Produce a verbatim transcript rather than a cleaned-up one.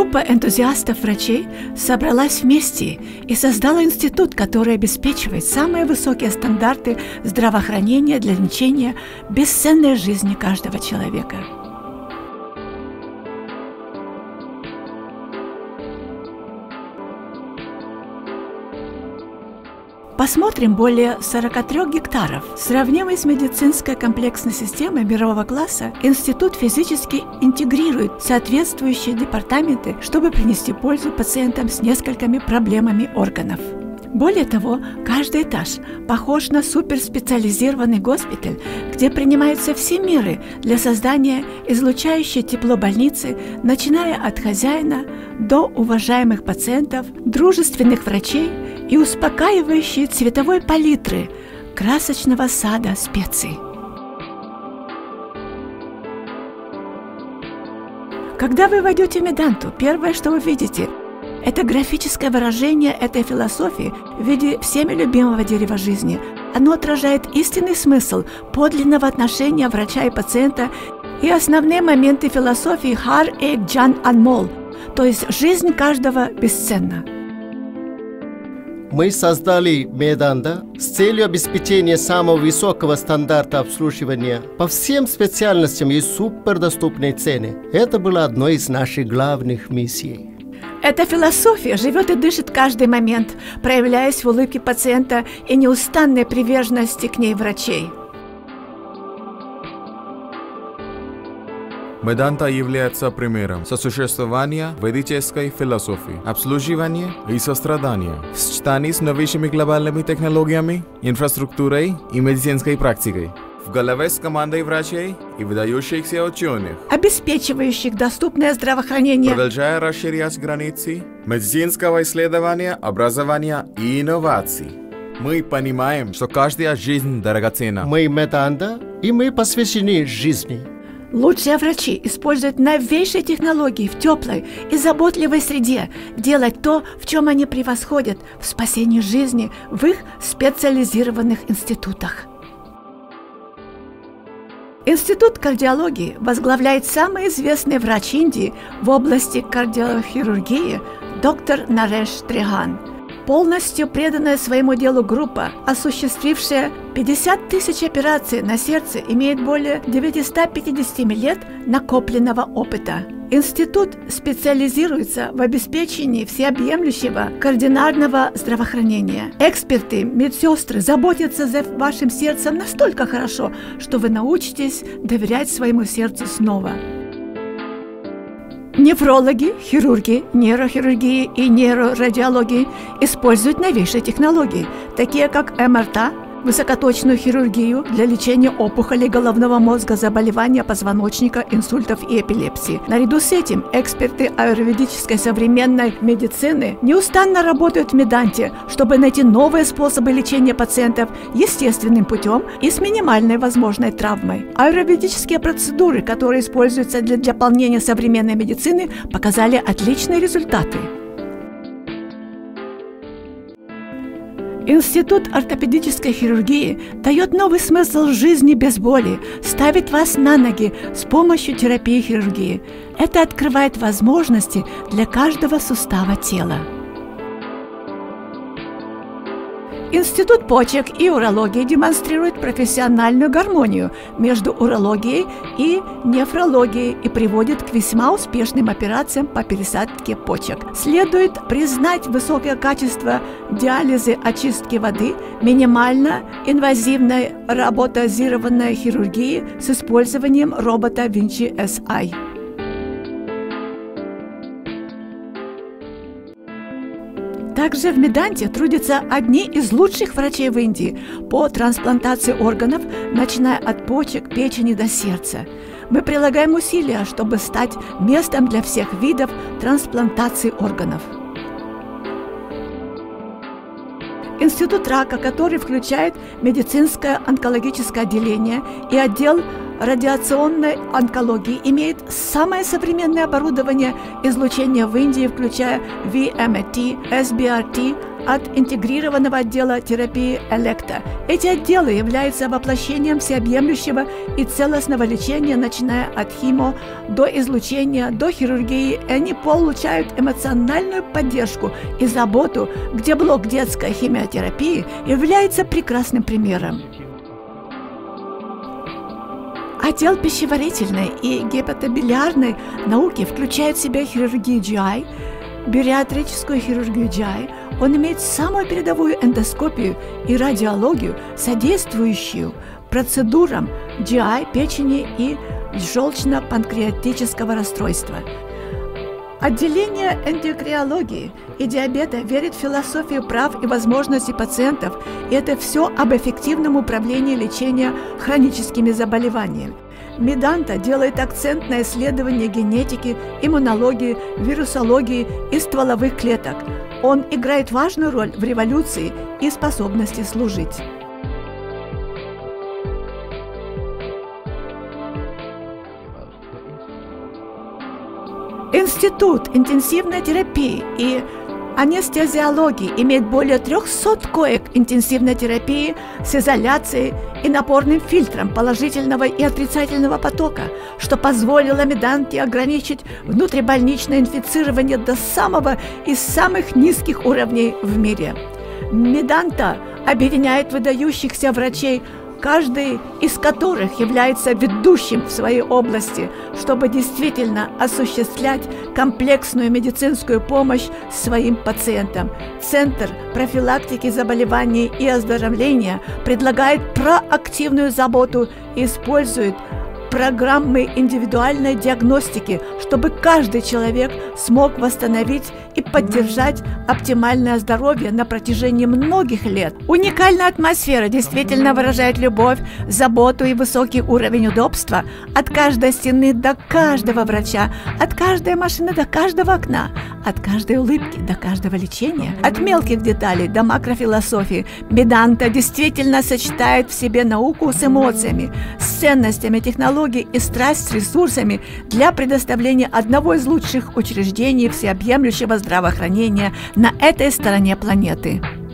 Группа энтузиастов-врачей собралась вместе и создала институт, который обеспечивает самые высокие стандарты здравоохранения для лечения бесценной жизни каждого человека. Посмотрим более сорока трёх гектаров. Сравнимый с медицинской комплексной системой мирового класса, институт физически интегрирует соответствующие департаменты, чтобы принести пользу пациентам с несколькими проблемами органов. Более того, каждый этаж похож на суперспециализированный госпиталь, где принимаются все меры для создания излучающей тепло больницы, начиная от хозяина до уважаемых пациентов, дружественных врачей и успокаивающей цветовой палитры красочного сада специй. Когда вы войдете в Меданту, первое, что вы видите, это графическое выражение этой философии в виде всеми любимого дерева жизни. Оно отражает истинный смысл подлинного отношения врача и пациента и основные моменты философии Хар Эк Джан Анмол, то есть жизнь каждого бесценна. Мы создали Меданта с целью обеспечения самого высокого стандарта обслуживания по всем специальностям и супердоступной цене. Это было одной из наших главных миссий. Эта философия живет и дышит каждый момент, проявляясь в улыбке пациента и неустанной приверженности к ней врачей. Меданта является примером сосуществования ведической философии, обслуживания и сострадания в сочетании с новейшими глобальными технологиями, инфраструктурой и медицинской практикой. В голове с командой врачей и выдающихся ученых, обеспечивающих доступное здравоохранение, продолжая расширять границы медицинского исследования, образования и инноваций. Мы понимаем, что каждая жизнь дорогоценна. Мы Меданта, и мы посвящены жизни. Лучшие врачи используют новейшие технологии в теплой и заботливой среде, делать то, в чем они превосходят в спасении жизни в их специализированных институтах. Институт кардиологии возглавляет самый известный врач Индии в области кардиохирургии доктор Нареш Триган. Полностью преданная своему делу группа, осуществившая пятьдесят тысяч операций на сердце, имеет более девятисот пятидесяти лет накопленного опыта. Институт специализируется в обеспечении всеобъемлющего координарного здравоохранения. Эксперты, медсестры заботятся за вашим сердцем настолько хорошо, что вы научитесь доверять своему сердцу снова. Нефрологи, хирурги, нейрохирургии и нейрорадиологии используют новейшие технологии, такие как эм эр тэ, высокоточную хирургию для лечения опухолей головного мозга, заболевания позвоночника, инсультов и эпилепсии. Наряду с этим эксперты аюрведической современной медицины неустанно работают в Меданте, чтобы найти новые способы лечения пациентов естественным путем и с минимальной возможной травмой. Аюрведические процедуры, которые используются для дополнения современной медицины, показали отличные результаты. Институт ортопедической хирургии дает новый смысл жизни без боли, ставит вас на ноги с помощью терапии хирургии. Это открывает возможности для каждого сустава тела. Институт почек и урологии демонстрирует профессиональную гармонию между урологией и нефрологией и приводит к весьма успешным операциям по пересадке почек. Следует признать высокое качество диализа, очистки воды, минимально инвазивной роботизированной хирургии с использованием робота Vinci эс ай. Также в Меданте трудятся одни из лучших врачей в Индии по трансплантации органов, начиная от почек, печени до сердца. Мы прилагаем усилия, чтобы стать местом для всех видов трансплантации органов. Институт рака, который включает медицинское онкологическое отделение и отдел радиационной онкологии, имеет самое современное оборудование излучения в Индии, включая ви эм эй ти, эс би ар ти, от интегрированного отдела терапии «Электа». Эти отделы являются воплощением всеобъемлющего и целостного лечения, начиная от химо до излучения, до хирургии. И они получают эмоциональную поддержку и заботу, где блок детской химиотерапии является прекрасным примером. Отдел пищеварительной и гепатобилиарной науки включает в себя хирургию джи ай, бариатрическую хирургию джи ай. Он имеет самую передовую эндоскопию и радиологию, содействующую процедурам джи ай, печени и желчно-панкреатического расстройства. Отделение эндокринологии и диабета верит в философию прав и возможностей пациентов, и это все об эффективном управлении лечения хроническими заболеваниями. Меданта делает акцент на исследование генетики, иммунологии, вирусологии и стволовых клеток. Он играет важную роль в революции и способности служить. Институт интенсивной терапии и анестезиологии имеет более трёхсот коек интенсивной терапии с изоляцией и напорным фильтром положительного и отрицательного потока, что позволило Меданте ограничить внутрибольничное инфицирование до самого из самых низких уровней в мире. Меданта объединяет выдающихся врачей, каждый из которых является ведущим в своей области, чтобы действительно осуществлять комплексную медицинскую помощь своим пациентам. Центр профилактики заболеваний и оздоровления предлагает проактивную заботу и использует программы индивидуальной диагностики, чтобы каждый человек смог восстановить и поддержать оптимальное здоровье на протяжении многих лет. Уникальная атмосфера действительно выражает любовь, заботу и высокий уровень удобства от каждой стены до каждого врача, от каждой машины до каждого окна, от каждой улыбки до каждого лечения, от мелких деталей до макрофилософии. Меданта действительно сочетает в себе науку с эмоциями, с ценностями, технологиями и страсть с ресурсами для предоставления одного из лучших учреждений всеобъемлющего здравоохранения на этой стороне планеты.